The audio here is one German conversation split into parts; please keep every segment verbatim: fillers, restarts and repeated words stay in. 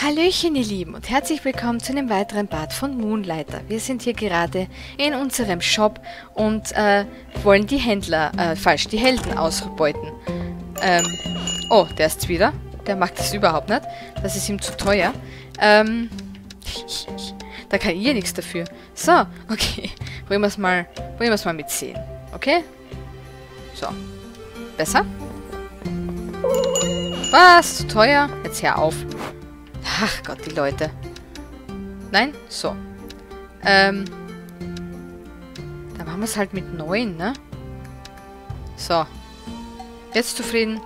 Hallöchen ihr Lieben und herzlich willkommen zu einem weiteren Part von Moonlighter. Wir sind hier gerade in unserem Shop und äh, wollen die Händler, äh, falsch, die Helden ausbeuten. Ähm, oh, der ist's wieder. Der macht das überhaupt nicht. Das ist ihm zu teuer. Ähm, da kann ich nichts dafür. So, okay. Wollen wir es mal, wollen wir es mal mitsehen. Okay? So. Besser? Was? Zu teuer? Jetzt hör auf. Ach Gott, die Leute. Nein? So. Ähm. Dann machen wir es halt mit neun, ne? So. Jetzt zufrieden?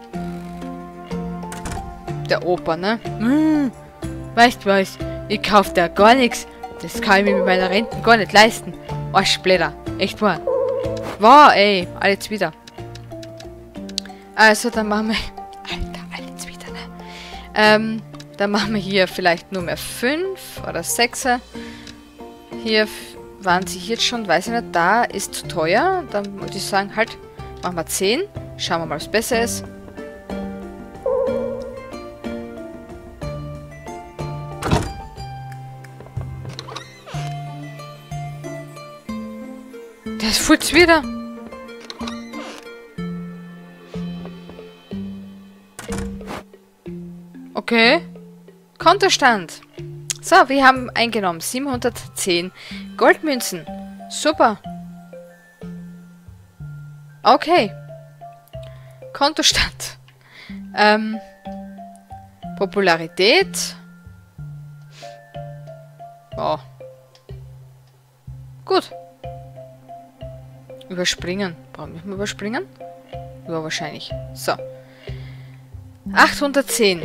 Der Opa, ne? Hm. Weißt du was? Ich kauf da gar nichts. Das kann ich mir mit meiner Rente gar nicht leisten. Arschblätter. Echt wahr. Wow, ey. Alles wieder. Also, dann machen wir... Alter, alles wieder, ne? Ähm... Dann machen wir hier vielleicht nur mehr fünf oder sechs. Hier waren sie jetzt schon, weiß ich nicht, da ist zu teuer. Dann würde ich sagen, halt, machen wir zehn. Schauen wir mal, was besser ist. Das futzt wieder. Okay. Kontostand. So, wir haben eingenommen siebenhundertzehn Goldmünzen. Super. Okay. Kontostand. Ähm. Popularität. Oh. Gut. Überspringen. Brauchen wir überspringen? Ja, wahrscheinlich. So. achthundertzehn.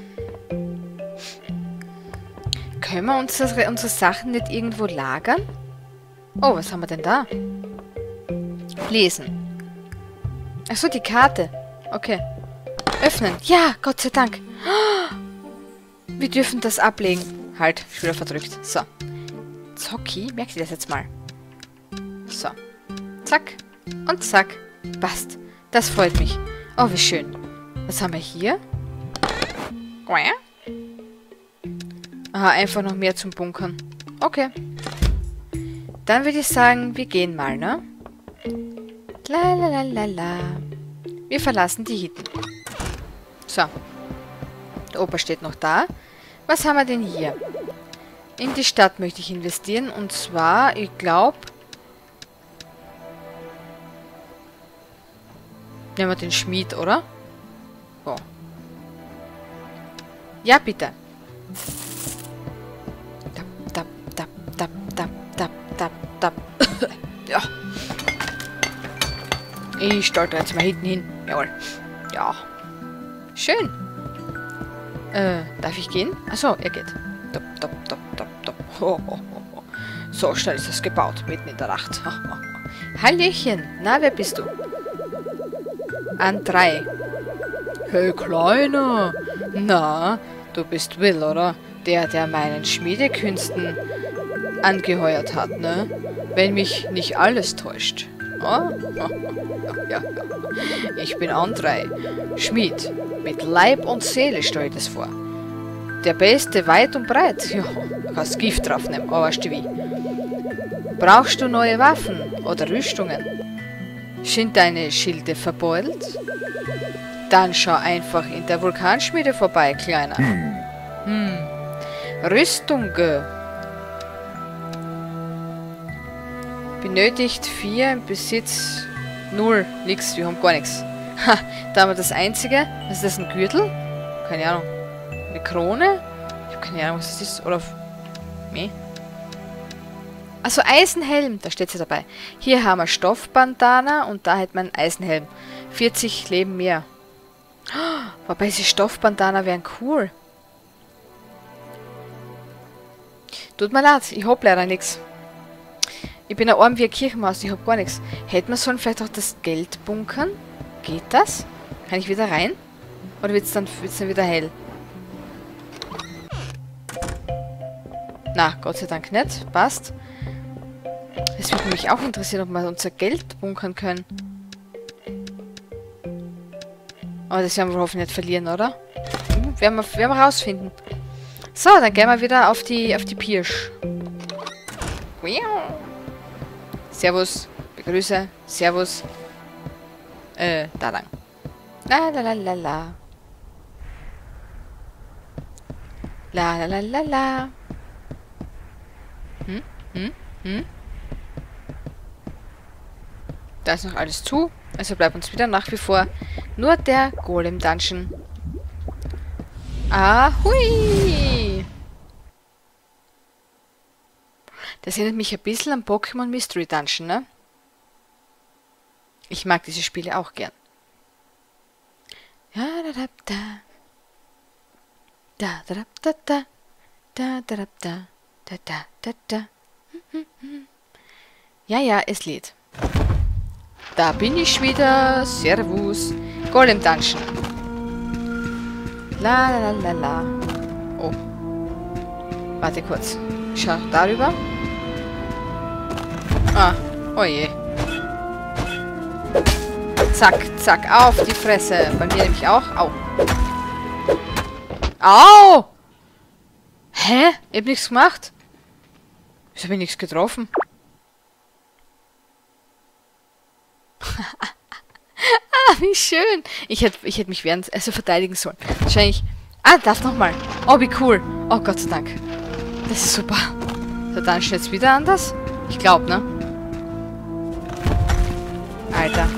Können wir unsere, unsere Sachen nicht irgendwo lagern? Oh, was haben wir denn da? Lesen. Achso, die Karte. Okay. Öffnen. Ja, Gott sei Dank. Wir dürfen das ablegen. Halt, ich bin wieder verdrückt. So. Zocki, merkt ihr das jetzt mal? So. Zack. Und zack. Passt. Das freut mich. Oh, wie schön. Was haben wir hier? Aha, einfach noch mehr zum Bunkern. Okay. Dann würde ich sagen, wir gehen mal, ne? La la la la la. Wir verlassen die Hütten. So. Der Opa steht noch da. Was haben wir denn hier? In die Stadt möchte ich investieren. Und zwar, ich glaube... Nehmen wir den Schmied, oder? So. Ja, bitte. Tap, tap, tap, tap, tap, tap, tap. Ja. Ich stolper jetzt mal hinten hin. Jawohl. Ja. Schön. Äh, darf ich gehen? Achso, er geht. Top, top, top, top, top. Ho, ho, ho, ho. So schnell ist das gebaut, mitten in der Nacht. Ho, ho, ho. Hallöchen. Na, wer bist du? An drei. Hey, Kleiner. Na, du bist Will, oder? Der, der meinen Schmiedekünsten angeheuert hat, ne? Wenn mich nicht alles täuscht. Oh? Oh, ja, ja. Ich bin Andrei, Schmied. Mit Leib und Seele stell ich das vor. Der Beste weit und breit. Ja, kannst Gift draufnehmen, aber weißt du wie. Brauchst du neue Waffen oder Rüstungen? Sind deine Schilde verbeult? Dann schau einfach in der Vulkanschmiede vorbei, Kleiner. Hm. Rüstung. Benötigt vier, im Besitz null. Nix, wir haben gar nichts. Ha, da haben wir das Einzige. Was ist das, ein Gürtel? Keine Ahnung. Eine Krone? Ich habe keine Ahnung, was das ist. Oder... Nee. Also Eisenhelm, da steht sie dabei. Hier haben wir Stoffbandana und da hätte man einen Eisenhelm. vierzig Leben mehr. Oh, wobei diese Stoffbandana wären cool. Tut mir leid, ich hab leider nichts. Ich bin ein Arm wie ein Kirchenmaus, ich hab gar nichts. Hätte man sollen vielleicht auch das Geld bunkern? Geht das? Kann ich wieder rein? Oder wird es dann, wird's dann wieder hell? Na, Gott sei Dank nicht. Passt. Es würde mich auch interessieren, ob wir unser Geld bunkern können. Aber das werden wir hoffentlich nicht verlieren, oder? Hm, werden wir, werden wir rausfinden. So, dann gehen wir wieder auf die, auf die Pirsch. Servus. Begrüße. Servus. Äh, da lang. La la la la la. La la la la la. Hm? Hm? Hm? Da ist noch alles zu. Also bleibt uns wieder nach wie vor nur der Golem-Dungeon. Ahui! Das erinnert mich ein bisschen an Pokémon Mystery Dungeon, ne? Ich mag diese Spiele auch gern. Ja, da da da. Da da da da. Da da da da. Da da da. Ja, ja, es lädt. Da bin ich wieder. Servus. Golem Dungeon. La la la la. Oh. Warte kurz. Schau darüber. Ah, oh je. Zack, zack, auf die Fresse. Bei mir nämlich auch. Au. Au! Hä? Ich hab nichts gemacht. Wieso hab ich nichts getroffen? Ah, wie schön. Ich hätte ich hätt mich während, also verteidigen sollen. Wahrscheinlich. Ah, darf nochmal. Oh, wie cool. Oh, Gott sei Dank. Das ist super. So, dann steht es wieder anders. Ich glaube, ne? Alter.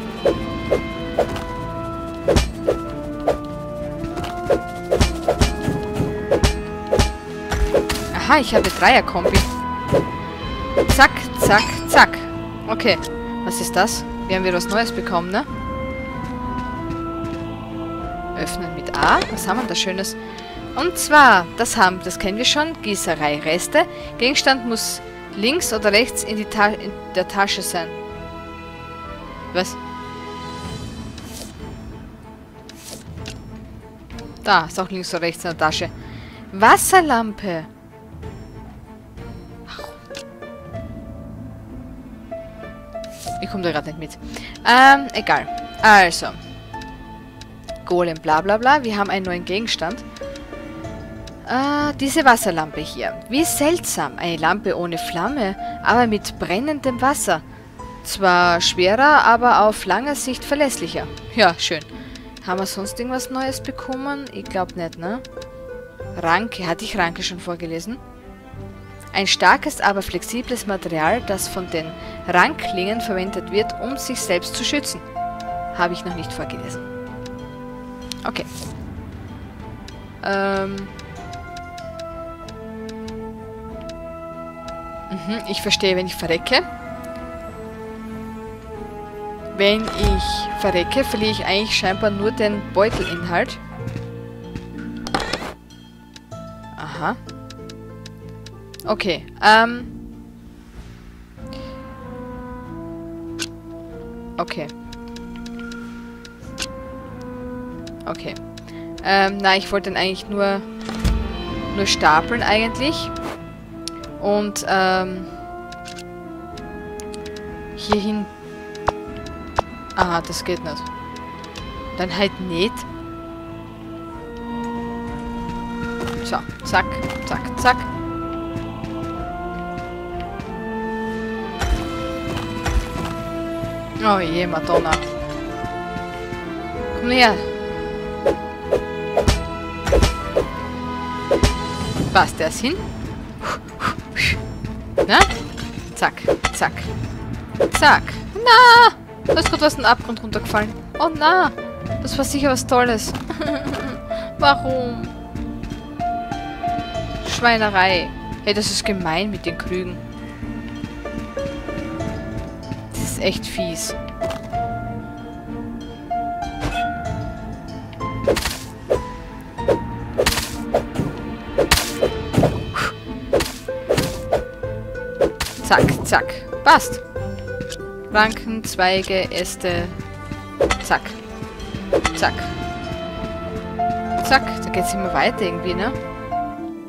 Aha, ich habe Dreier-Kombi. Zack, zack, zack. Okay. Was ist das? Wir haben wieder was Neues bekommen, ne? Öffnen mit A. Was haben wir da Schönes? Und zwar, das haben, das kennen wir schon, Gießerei, Reste. Gegenstand muss links oder rechts in, die Ta in der Tasche sein. Was? Da, ist auch links oder rechts in der Tasche. Wasserlampe. Ich komme da gerade nicht mit. Ähm, egal. Also. Golem, bla bla bla. Wir haben einen neuen Gegenstand. Äh, diese Wasserlampe hier. Wie seltsam. Eine Lampe ohne Flamme, aber mit brennendem Wasser. Zwar schwerer, aber auf lange Sicht verlässlicher. Ja, schön. Haben wir sonst irgendwas Neues bekommen? Ich glaube nicht, ne? Ranke. Hatte ich Ranke schon vorgelesen? Ein starkes, aber flexibles Material, das von den Ranklingen verwendet wird, um sich selbst zu schützen. Habe ich noch nicht vorgelesen. Okay. Ähm. Mhm, ich verstehe, wenn ich verrecke. Wenn ich verrecke, verliere ich eigentlich scheinbar nur den Beutelinhalt. Aha. Okay, ähm. Okay. Okay. Ähm, na, ich wollte dann eigentlich nur, nur stapeln eigentlich. Und, ähm, hierhin. Aha, das geht nicht. Dann halt nicht. So, zack, zack, zack. Oh je, Madonna. Komm her. Was, der ist hin? Na? Zack, zack. Zack. Na! Da ist gerade was in den Abgrund runtergefallen. Oh na! Das war sicher was Tolles. Warum? Schweinerei. Hey, das ist gemein mit den Krügen. Das ist echt fies. Zack, zack. Passt. Ranken, Zweige, Äste. Zack. Zack. Zack. Da geht's immer weiter irgendwie, ne?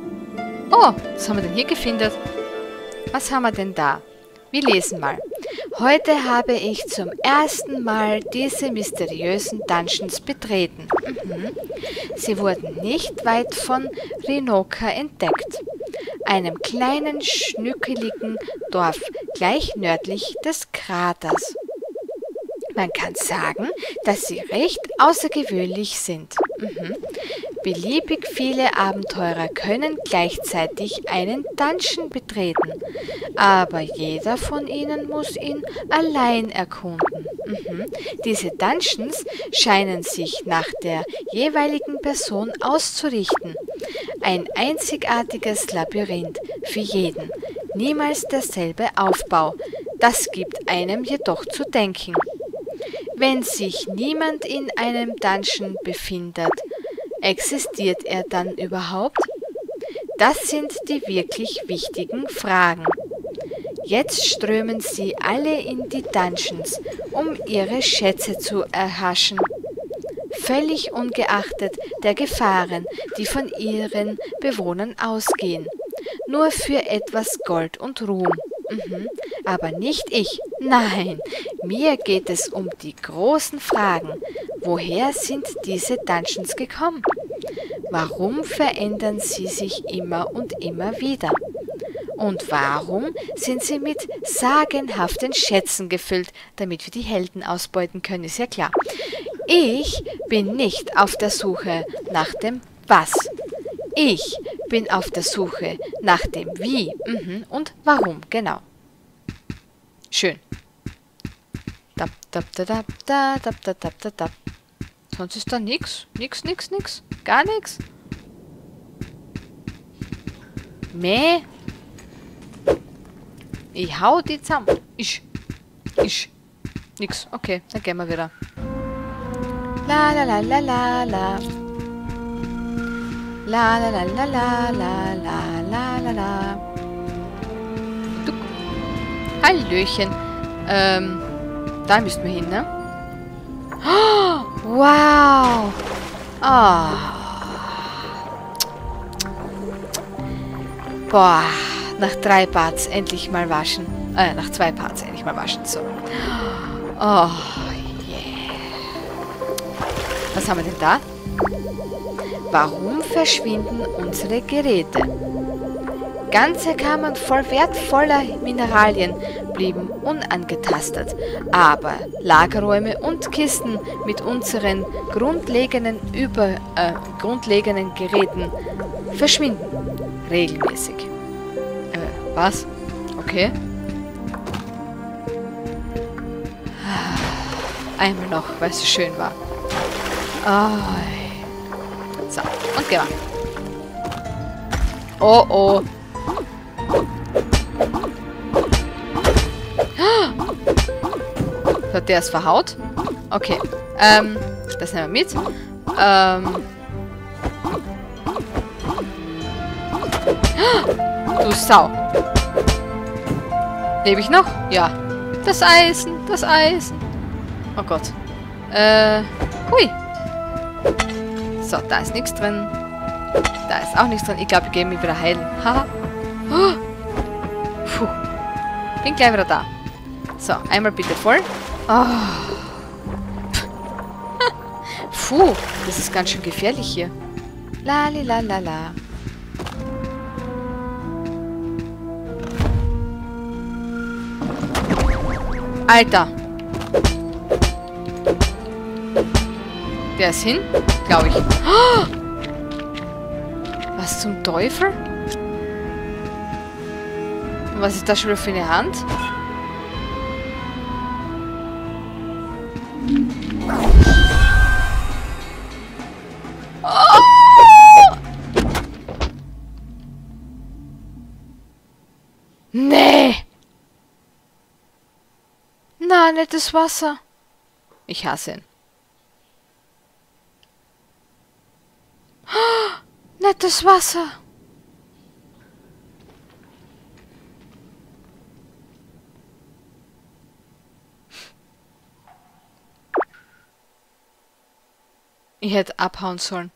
Oh, was haben wir denn hier gefunden? Was haben wir denn da? Wir lesen mal. Heute habe ich zum ersten Mal diese mysteriösen Dungeons betreten. Mhm. Sie wurden nicht weit von Rinoka entdeckt, einem kleinen, schnückeligen Dorf gleich nördlich des Kraters. Man kann sagen, dass sie recht außergewöhnlich sind. Mhm. Beliebig viele Abenteurer können gleichzeitig einen Dungeon betreten, aber jeder von ihnen muss ihn allein erkunden. Mhm. Diese Dungeons scheinen sich nach der jeweiligen Person auszurichten. Ein einzigartiges Labyrinth für jeden, niemals derselbe Aufbau. Das gibt einem jedoch zu denken. Wenn sich niemand in einem Dungeon befindet, existiert er dann überhaupt? Das sind die wirklich wichtigen Fragen. Jetzt strömen sie alle in die Dungeons, um ihre Schätze zu erhaschen, völlig ungeachtet der Gefahren, die von ihren Bewohnern ausgehen. Nur für etwas Gold und Ruhm. Mhm. Aber nicht ich. Nein, mir geht es um die großen Fragen. Woher sind diese Dungeons gekommen? Warum verändern sie sich immer und immer wieder? Und warum sind sie mit sagenhaften Schätzen gefüllt, damit wir die Helden ausbeuten können, ist ja klar. Ich bin nicht auf der Suche nach dem Was. Ich bin auf der Suche nach dem Wie mhm, und Warum, genau. Schön. Dap, dap, dap, dap, dap, dap, dap, dap, dap. Sonst ist da nix, nix, nix, nix, gar nix. Meh. Ich hau die zusammen. Ich. Ich. Nix. Okay, dann gehen wir wieder. La la la la la la. La la la la la la la la la la. Duck. Hallöchen. Ähm, da müssen wir hin, ne? Oh, wow. Oh. Boah. Nach drei Parts endlich mal waschen. Äh, nach zwei Parts endlich mal waschen. So. Oh, yeah. Was haben wir denn da? Warum verschwinden unsere Geräte? Ganze Kammern voll wertvoller Mineralien blieben unangetastet, aber Lagerräume und Kisten mit unseren grundlegenden, über, äh, grundlegenden Geräten verschwinden regelmäßig. Äh, was? Okay. Einmal noch, weil es so schön war. Oh. So, und geh mal. Oh, oh. So, der ist verhaut. Okay. Ähm, das nehmen wir mit. Ähm. Du Sau. Lebe ich noch? Ja. Das Eisen, das Eisen. Oh Gott. Äh, hui. So, da ist nichts drin. Da ist auch nichts drin. Ich glaube, ich gehe mich wieder heilen. Haha. Oh. Puh. Bin gleich wieder da. So, einmal bitte voll. Oh. Puh, das ist ganz schön gefährlich hier. Lali la la la. Alter. Der ist hin, glaube ich. Oh! Was zum Teufel? Und was ist das schon wieder für eine Hand? Oh! Nee! Na, nicht das Wasser. Ich hasse ihn. Nicht das Wasser. Ich hätte abhauen sollen.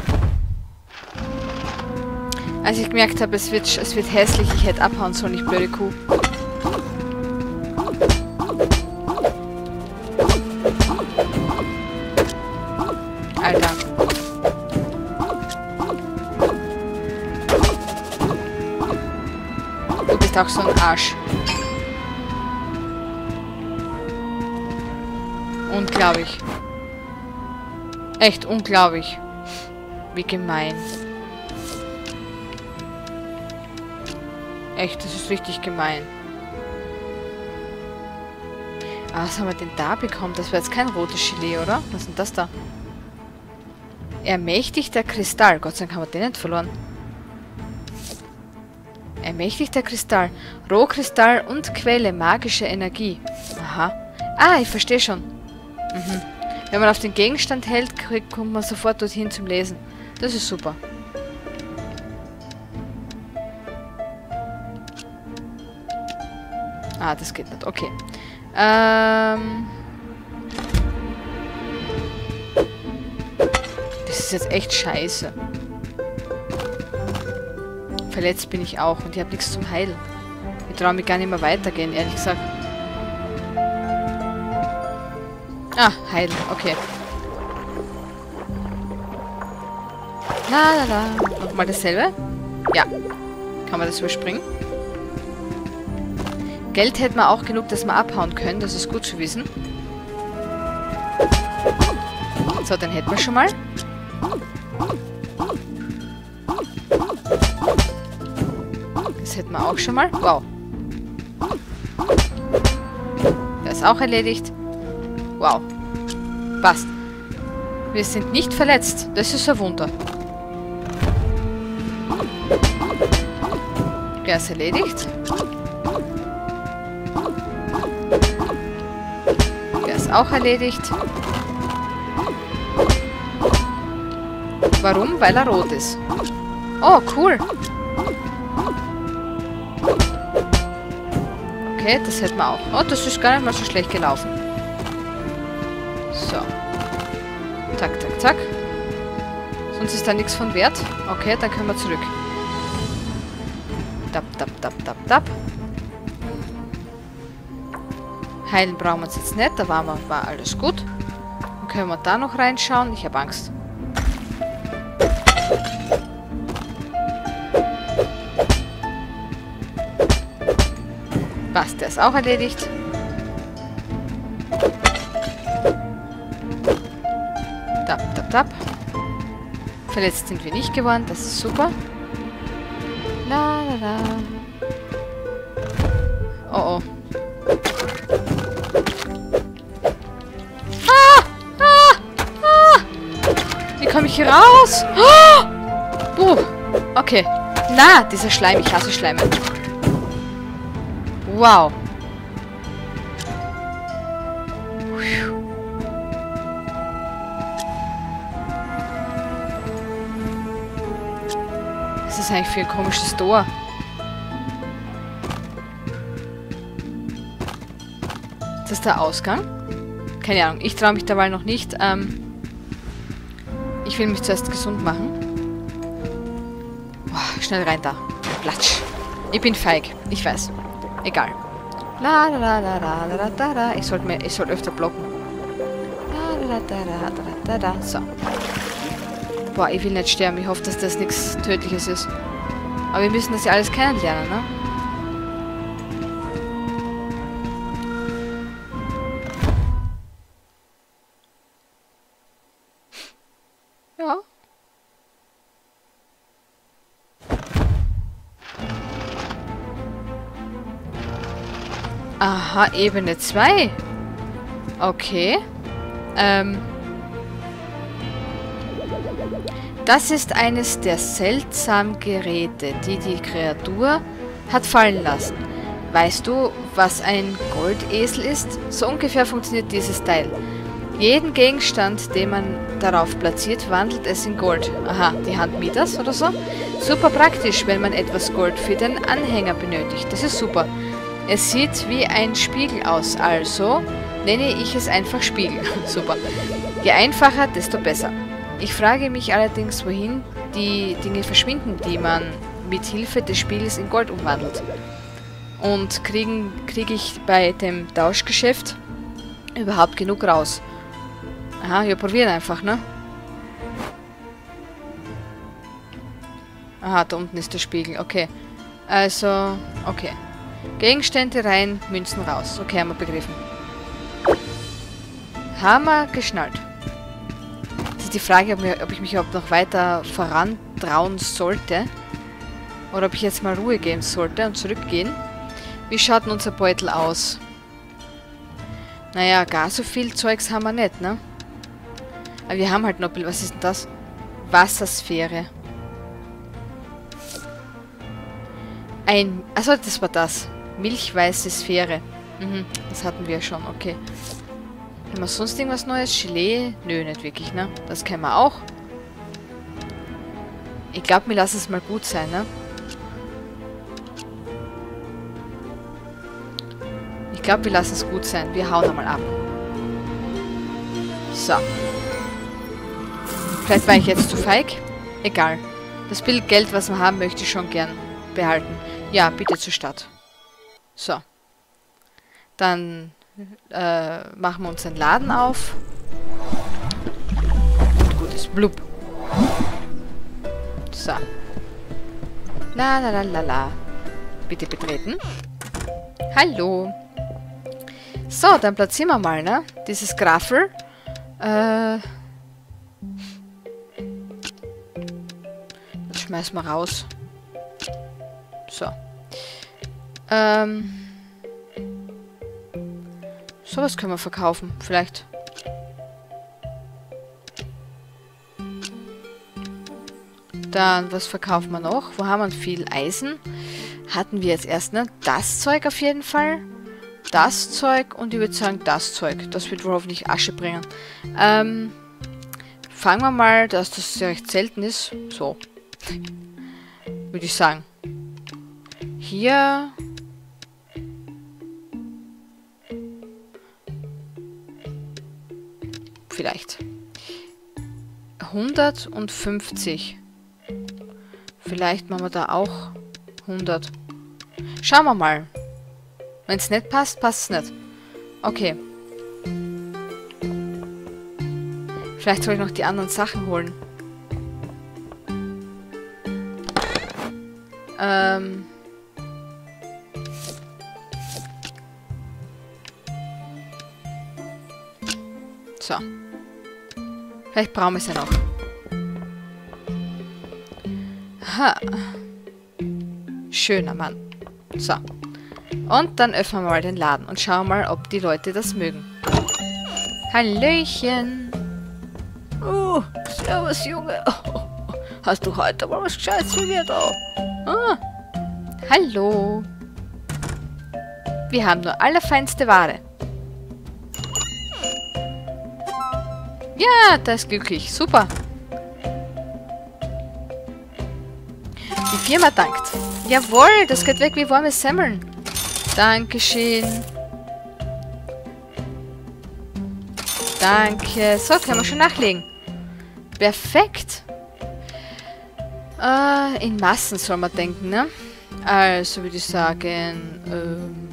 Als ich gemerkt habe, es wird, es wird hässlich, ich hätte abhauen sollen, ich blöde Kuh. auch so ein Arsch. Unglaublich. Echt unglaublich. Wie gemein. Echt, das ist richtig gemein. Ah, was haben wir denn da bekommen? Das war jetzt kein rotes Gelee, oder? Was ist denn das da? Ermächtigter Kristall. Gott sei Dank haben wir den nicht verloren. Ermächtigter Kristall. Rohkristall und Quelle magischer Energie. Aha. Ah, ich verstehe schon. Mhm. Wenn man auf den Gegenstand hält, kriegt, kommt man sofort dorthin zum Lesen. Das ist super. Ah, das geht nicht. Okay. Ähm... Das ist jetzt echt scheiße. Verletzt bin ich auch und ich habe nichts zum Heilen. Ich traue mich gar nicht mehr weitergehen, ehrlich gesagt. Ah, heilen, okay. La la la. Nochmal dasselbe? Ja. Kann man das überspringen? Geld hätten wir auch genug, dass wir abhauen können. Das ist gut zu wissen. So, dann hätten wir schon mal. Das hätten wir auch schon mal. Wow. Der ist auch erledigt. Wow. Passt. Wir sind nicht verletzt. Das ist ein Wunder. Der ist erledigt. Der ist auch erledigt. Warum? Weil er rot ist. Oh, cool. Okay, das hätten wir auch. Oh, das ist gar nicht mal so schlecht gelaufen. So. Zack, zack, zack. Sonst ist da nichts von Wert. Okay, dann können wir zurück. Tap, tap, tap, tap, tap. Heilen brauchen wir uns jetzt nicht. Da war, wir, war alles gut. Dann können wir da noch reinschauen. Ich habe Angst. Passt, der ist auch erledigt. Tap, tap, tap. Verletzt sind wir nicht geworden. Das ist super. La, la, la. Oh, oh. Ah! Ah! Ah! Wie komme ich hier raus? Oh! Uh, okay. Na, dieser Schleim. Ich hasse Schleime. Wow. Was ist eigentlich für ein komisches Tor? Ist das der Ausgang? Keine Ahnung. Ich traue mich dabei noch nicht. Ähm, ich will mich zuerst gesund machen. Boah, schnell rein da. Platsch. Ich bin feig. Ich weiß. Egal. La la la la la la la la. Ich sollte mir, ich sollte öfter blocken. La la la la la la la. So. Boah, ich will nicht sterben. Ich hoffe, dass das nichts Tödliches ist. Aber wir müssen das ja alles kennenlernen, ne? Ja. Aha, Ebene zwei. Okay. Ähm. Das ist eines der seltsamen Geräte, die die Kreatur hat fallen lassen. Weißt du, was ein Goldesel ist? So ungefähr funktioniert dieses Teil. Jeden Gegenstand, den man darauf platziert, wandelt es in Gold. Aha, die Hand Midas oder so? Super praktisch, wenn man etwas Gold für den Anhänger benötigt. Das ist super. Es sieht wie ein Spiegel aus, also nenne ich es einfach Spiegel. Super. Je einfacher, desto besser. Ich frage mich allerdings, wohin die Dinge verschwinden, die man mit Hilfe des Spiegels in Gold umwandelt. Und kriegen, kriege ich bei dem Tauschgeschäft überhaupt genug raus? Aha, wir probieren einfach, ne? Aha, da unten ist der Spiegel, okay. Also, okay. Gegenstände rein, Münzen raus. Okay, haben wir begriffen. Haben wir geschnallt. Das ist die Frage, ob, mir, ob ich mich überhaupt noch weiter vorantrauen sollte. Oder ob ich jetzt mal Ruhe geben sollte und zurückgehen. Wie schaut denn unser Beutel aus? Naja, gar so viel Zeugs haben wir nicht, ne? Aber wir haben halt noch... Was ist denn das? Wassersphäre. Ein... Achso, das war das. Milchweiße Sphäre. Mhm, das hatten wir schon, okay. Haben wir sonst irgendwas Neues? Gelee? Nö, nicht wirklich, ne? Das kennen wir auch. Ich glaube, wir lassen es mal gut sein, ne? Ich glaube, wir lassen es gut sein. Wir hauen einmal ab. So. Vielleicht war ich jetzt zu feig. Egal. Das Bild Geld, was wir haben, möchte ich schon gern behalten. Ja, bitte zur Stadt. So. Dann äh, machen wir uns den Laden auf. Und gut ist. Blub. So. La la la la la. Bitte betreten. Hallo. So, dann platzieren wir mal, ne? Dieses Graffel. Äh. Das schmeißen wir raus. So. Ähm. Sowas können wir verkaufen, vielleicht. Dann, was verkaufen wir noch? Wo haben wir viel Eisen? Hatten wir jetzt erst, ne? Das Zeug auf jeden Fall. Das Zeug und ich würde sagen, das Zeug. Das wird wohl hoffentlich Asche bringen. Ähm, fangen wir mal, dass das sehr recht selten ist. So. Würde ich sagen. Hier. Vielleicht. hundertfünfzig. Vielleicht machen wir da auch hundert. Schauen wir mal. Wenn es nicht passt, passt es nicht. Okay. Vielleicht soll ich noch die anderen Sachen holen. Ähm. So. Vielleicht brauchen wir es ja noch. Ha. Schöner Mann. So. Und dann öffnen wir mal den Laden und schauen mal, ob die Leute das mögen. Hallöchen. Oh, servus, Junge. Oh, hast du heute mal was Gescheites für mir da? Ah. Hallo. Wir haben nur allerfeinste Ware. Ja, der ist glücklich. Super. Die Firma dankt. Jawohl, das geht weg wie warme Semmeln. Dankeschön. Danke. So, können wir schon nachlegen. Perfekt. Äh, in Massen soll man denken, ne? Also würde ich sagen, ähm...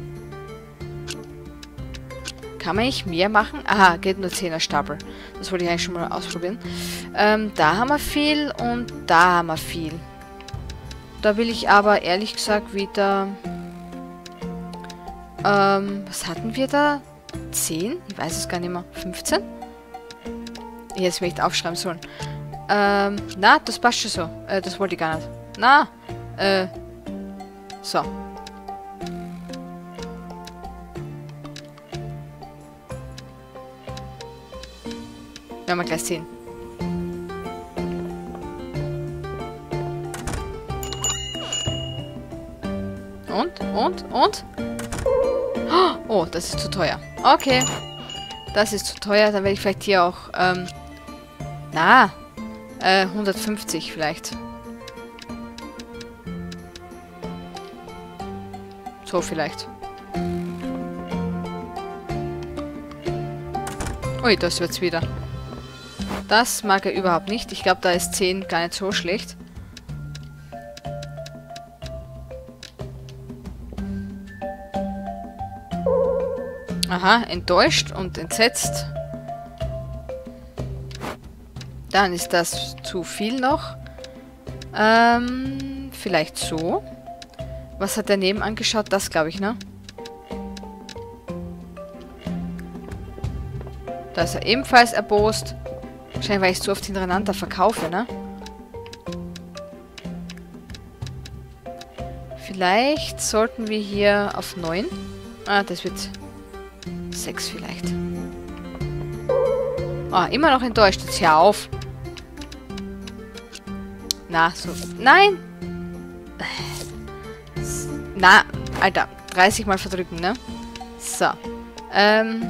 kann man nicht mehr machen? Aha, geht nur zehner Stapel. Das wollte ich eigentlich schon mal ausprobieren. Ähm, da haben wir viel und da haben wir viel. Da will ich aber ehrlich gesagt wieder... Ähm, was hatten wir da? zehn? Ich weiß es gar nicht mehr. fünfzehn? Ich hätte es mir echt aufschreiben sollen. Ähm, na, das passt schon so. Äh, das wollte ich gar nicht. Na, äh, so. Werden wir gleich sehen. Und? Und? Und? Oh, das ist zu teuer. Okay. Das ist zu teuer. Dann werde ich vielleicht hier auch, ähm... Na, äh, hundertfünfzig vielleicht. So vielleicht. Ui, das wird's wieder. Das mag er überhaupt nicht. Ich glaube, da ist zehn gar nicht so schlecht. Aha, enttäuscht und entsetzt. Dann ist das zu viel noch. Ähm, vielleicht so. Was hat der neben angeschaut? Das glaube ich, ne? Da ist er ebenfalls erbost. Wahrscheinlich, weil ich zu oft hintereinander verkaufe, ne? Vielleicht sollten wir hier auf neun. Ah, das wird sechs vielleicht. Ah, immer noch enttäuscht. Jetzt hör auf. Na, so. Nein! Na, Alter. dreißig Mal verdrücken, ne? So. Ähm.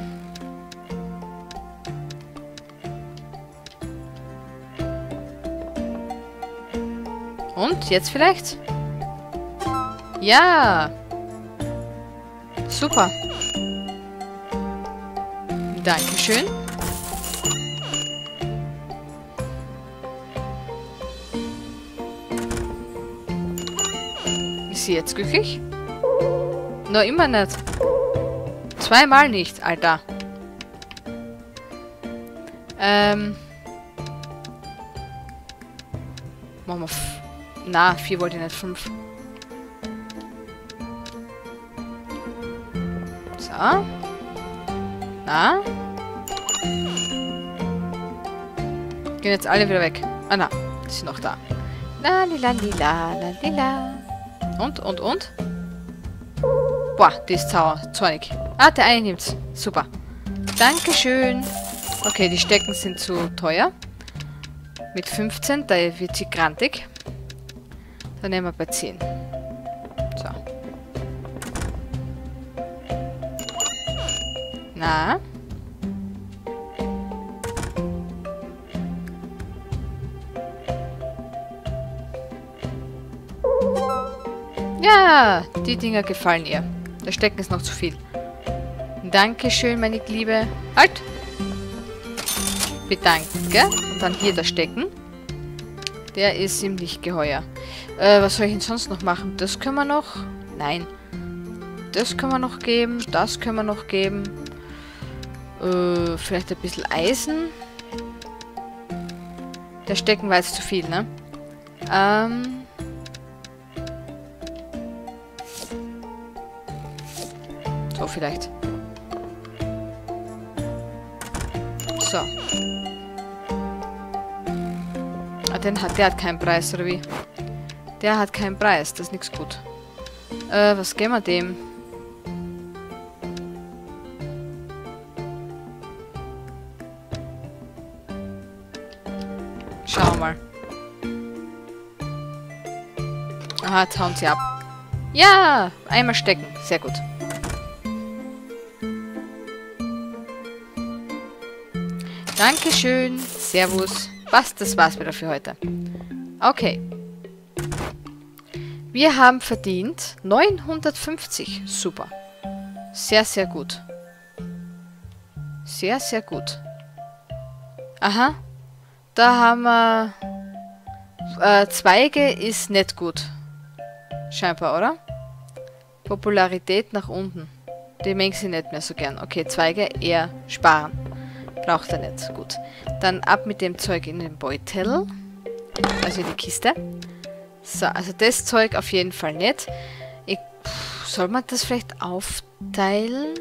Und? Jetzt vielleicht? Ja! Super. Dankeschön. Ist sie jetzt glücklich? Noch immer nicht. Zweimal nicht, Alter. Ähm. Machen wir f Na, vier wollte ich nicht, fünf. So. Na? Gehen jetzt alle wieder weg. Ah, na. Die sind noch da. La, lila, lila, la, lila. Und, und, und? Boah, die ist sauer. Zornig. Ah, der eine nimmt's. Super. Dankeschön. Okay, die Stecken sind zu teuer. Mit fünfzehn, da wird sie grantig. Dann nehmen wir bei zehn. So. Na? Ja, die Dinger gefallen ihr. Der Stecken ist noch zu viel. Dankeschön, meine Liebe. Halt! Bedanke. Und dann hier der Stecken. Der ist ihm nicht geheuer. Äh, was soll ich denn sonst noch machen? Das können wir noch... Nein. Das können wir noch geben. Das können wir noch geben. Äh, vielleicht ein bisschen Eisen. Der Stecken war jetzt zu viel, ne? Ähm... So, vielleicht. So. Ah, den hat, der hat keinen Preis, oder wie? Der hat keinen Preis, das ist nichts gut. Äh, was geben wir dem? Schauen wir mal. Aha, jetzt hauen sie ab. Ja, einmal stecken. Sehr gut. Dankeschön. Servus. Was, das war's wieder für heute. Okay. Wir haben verdient neunhundertfünfzig. Super. Sehr, sehr gut. Sehr, sehr gut. Aha. Da haben wir... Äh, Zweige ist nicht gut. Scheinbar, oder? Popularität nach unten. Die mögen sie nicht mehr so gern. Okay, Zweige eher sparen. Braucht er nicht. Gut. Dann ab mit dem Zeug in den Beutel. Also in die Kiste. So, also das Zeug auf jeden Fall nicht. Ich, pff, soll man das vielleicht aufteilen?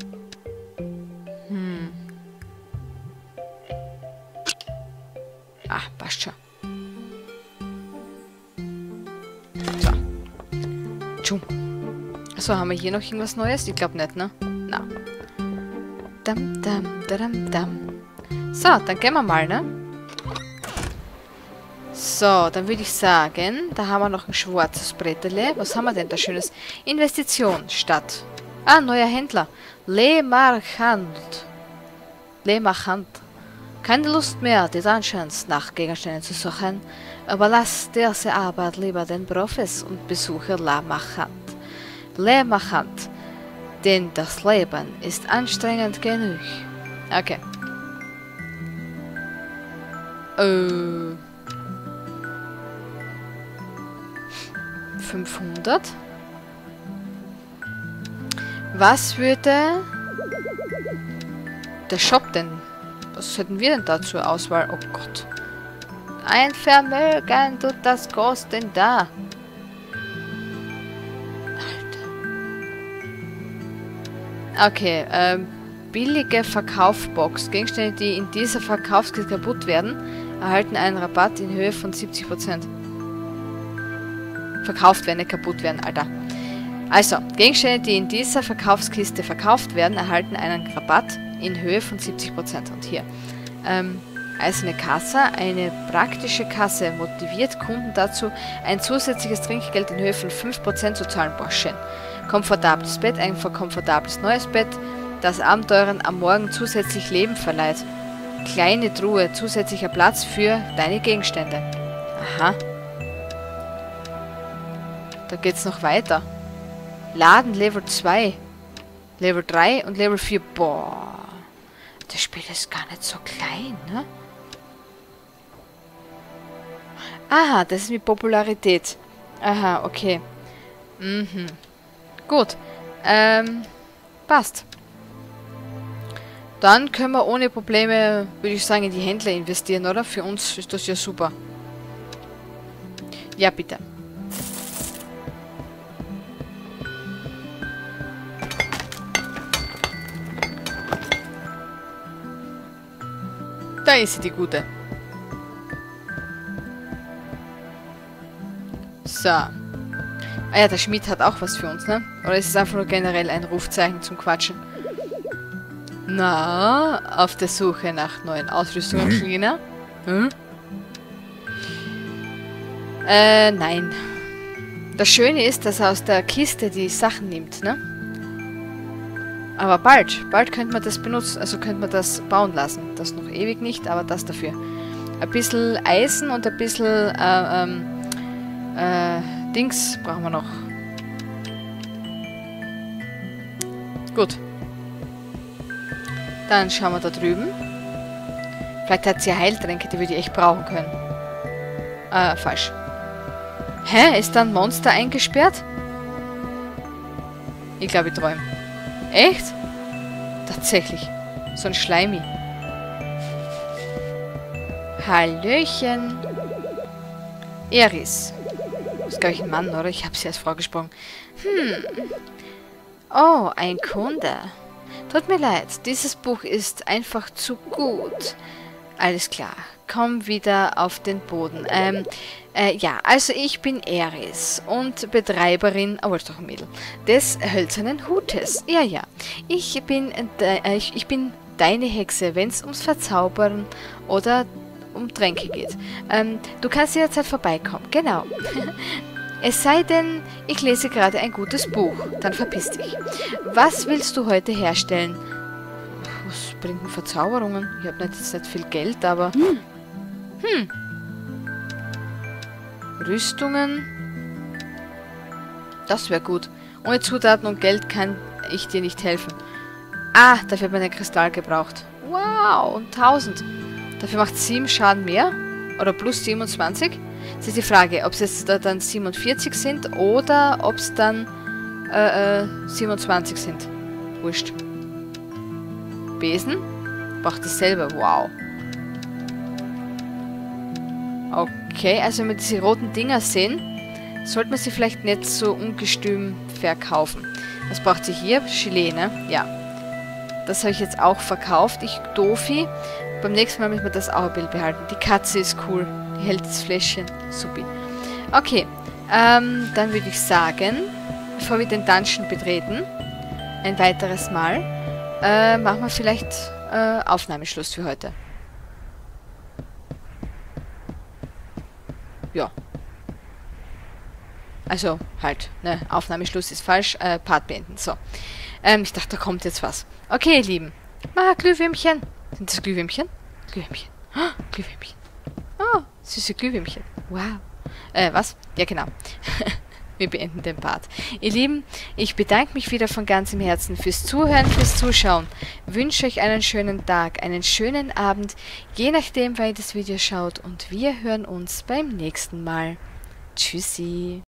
Hm. Ah, passt schon. So. Tschum. Achso, haben wir hier noch irgendwas Neues? Ich glaube nicht, ne? Na. Dam, dam, dam, dam. So, dann gehen wir mal, ne? So, dann würde ich sagen, da haben wir noch ein schwarzes Brettele. Was haben wir denn da Schönes? Investition statt. Ah, neuer Händler. Le Marchand. Le Marchand. Keine Lust mehr, die Dungeons nach Gegenständen zu suchen. Überlass diese Arbeit lieber den Profis und besuche Le Marchand. Le Marchand. Denn das Leben ist anstrengend genug. Okay. Äh. fünfhundert. Was würde der Shop denn? Was hätten wir denn da zur Auswahl? Oh Gott. Ein Vermögen tut das kosten da. Okay, ähm, billige Verkaufbox. Gegenstände, die in dieser Verkaufskiste kaputt werden, erhalten einen Rabatt in Höhe von siebzig Prozent. Verkauft werden, nicht kaputt werden, Alter. Also, Gegenstände, die in dieser Verkaufskiste verkauft werden, erhalten einen Rabatt in Höhe von siebzig Prozent. Und hier, ähm, eiserne Kasse, eine praktische Kasse motiviert Kunden dazu, ein zusätzliches Trinkgeld in Höhe von fünf Prozent zu zahlen. Boah, schön. Komfortables Bett, ein komfortables neues Bett, das Abenteurern am Morgen zusätzlich Leben verleiht. Kleine Truhe, zusätzlicher Platz für deine Gegenstände. Aha. Da geht's noch weiter. Laden Level zwei, Level drei und Level vier. Boah. Das Spiel ist gar nicht so klein, ne? Aha, das ist mit Popularität. Aha, okay. Mhm. Gut. Ähm, passt. Dann können wir ohne Probleme, würde ich sagen, in die Händler investieren, oder? Für uns ist das ja super. Ja, bitte. Da ist sie, die Gute. So. Ah ja, der Schmied hat auch was für uns, ne? Oder ist es einfach nur generell ein Rufzeichen zum Quatschen? Na, auf der Suche nach neuen Ausrüstungen, Cleaner? Hm? Äh, nein. Das Schöne ist, dass er aus der Kiste die Sachen nimmt, ne? Aber bald, bald könnte man das benutzen, also könnte man das bauen lassen. Das noch ewig nicht, aber das dafür. Ein bisschen Eisen und ein bisschen, äh, ähm, äh, Dings brauchen wir noch. Gut. Dann schauen wir da drüben. Vielleicht hat sie ja Heiltränke, die wir die echt brauchen können. Äh, falsch. Hä? Ist da ein Monster eingesperrt? Ich glaube, ich träume. Echt? Tatsächlich. So ein Schleimi. Hallöchen. Eris. Das ist, glaube ich, ein Mann, oder? Ich habe sie als Frau gesprochen. Hm. Oh, ein Kunde. Tut mir leid, dieses Buch ist einfach zu gut. Alles klar. Komm wieder auf den Boden. Ähm, äh, ja, also ich bin Eris und Betreiberin, oh, ist doch ein Mädel, des hölzernen Hutes. Ja, ja. Ich bin, äh, ich, ich bin deine Hexe, wenn es ums Verzaubern oder um Tränke geht. Ähm, du kannst jederzeit vorbeikommen. Genau. Es sei denn, ich lese gerade ein gutes Buch. Dann verpiss dich. Was willst du heute herstellen? Was bringt denn Verzauberungen? Ich habe nicht, nicht viel Geld, aber... Hm. hm. Rüstungen. Das wäre gut. Ohne Zutaten und Geld kann ich dir nicht helfen. Ah, dafür hat man den Kristall gebraucht. Wow, und tausend. Dafür macht sieben Schaden mehr. Oder plus siebenundzwanzig. Das ist die Frage, ob es jetzt da dann siebenundvierzig sind oder ob es dann äh, äh, siebenundzwanzig sind. Wurscht. Besen? Braucht dasselbe. Wow. Okay, also wenn wir diese roten Dinger sehen, sollte man sie vielleicht nicht so ungestüm verkaufen. Was braucht sie hier? Gelee, ne? Ja. Das habe ich jetzt auch verkauft. Ich Dofi. Beim nächsten Mal müssen wir das auch ein Bild behalten. Die Katze ist cool. Die hält das Fläschchen. Supi. Okay. Ähm, dann würde ich sagen, bevor wir den Dungeon betreten, ein weiteres Mal, äh, machen wir vielleicht äh, Aufnahmeschluss für heute. Ja. Also, halt, ne, Aufnahmeschluss ist falsch, äh, Part beenden, so. Ähm, ich dachte, da kommt jetzt was. Okay, ihr Lieben. Ah, Glühwürmchen. Sind das Glühwürmchen? Glühwürmchen. Oh, Glühwürmchen. Oh, süße Glühwürmchen. Wow. Äh, was? Ja, genau. Wir beenden den Part. Ihr Lieben, ich bedanke mich wieder von ganzem Herzen fürs Zuhören, fürs Zuschauen. Wünsche euch einen schönen Tag, einen schönen Abend, je nachdem, wann ihr das Video schaut. Und wir hören uns beim nächsten Mal. Tschüssi.